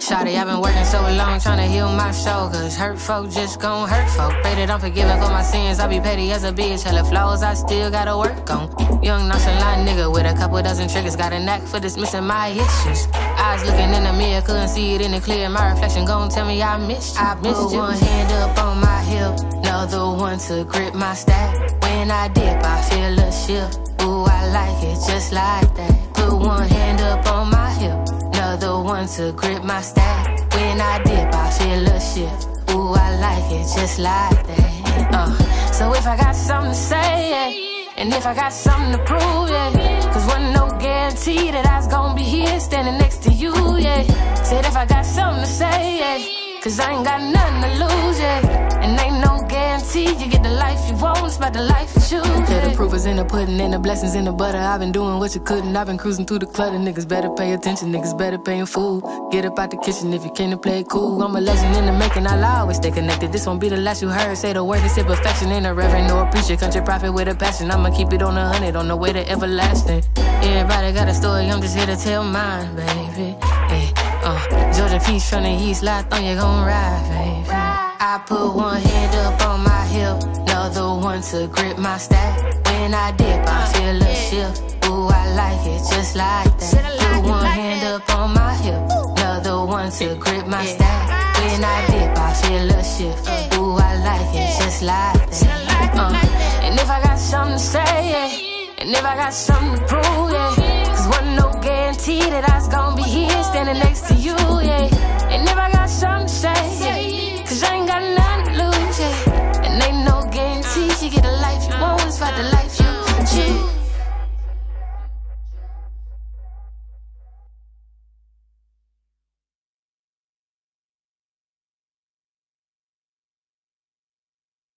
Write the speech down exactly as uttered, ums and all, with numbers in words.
Shawty, I've been working so long trying to heal my soul, cause hurt folk just gon' hurt folk. Pray that I'm forgiven for my sins, I be petty as a bitch. Hella flaws I still gotta work on. Young nonchalant nigga with a couple dozen triggers, got a knack for dismissing my issues. Eyes looking in the mirror, couldn't see it in the clear. My reflection gon' tell me I missed you. I put one hand up on my hip, another one to grip my stack. When I dip, I feel a shift. Ooh, I like it just like that. Put one hand up on my hip, another one to grip my stack. When I dip, I feel a shift. Ooh, I like it just like that. Uh, so if I got something to say, yeah, and if I got something to prove, yeah, cause wasn't no guarantee that I was gonna be here standing next to you, yeah. Said if I got something to say, yeah, cause I ain't got nothing to lose, yeah. And ain't no guarantee you get the life you want, it's about the life you choose, yeah. The proof is in the pudding and the blessings in the butter. I've been doing what you couldn't, I've been cruising through the clutter. Niggas better pay attention, niggas better pay in food. Get up out the kitchen if you came to play it cool. I'm a legend in the making, I'll always stay connected. This won't be the last you heard. Say the word, they say perfection. Ain't a reverend nor a preacher, country prophet with a passion. I'ma keep it on a hundred, on the way to everlasting. Everybody got a story, I'm just here to tell mine, baby. Hey, uh, Georgia Peach from the east, lot on you gon' ride, baby. I put one hand up on my hip, another one to grip my stack. When I dip, I feel a shift. Ooh, I like it just like that. Put one hand up on my hip, another one to grip my stack. When I dip, I feel a shift. Ooh, I like it just like that. Uh, and if I got something to say, yeah, and if I got something to prove, yeah, cause wasn't no guarantee that I was gonna be here standing next to you, yeah. And if I got something to say, yeah, cause I ain't got nothing to lose, yeah. And ain't no guarantee you get the life you want, it's about the life you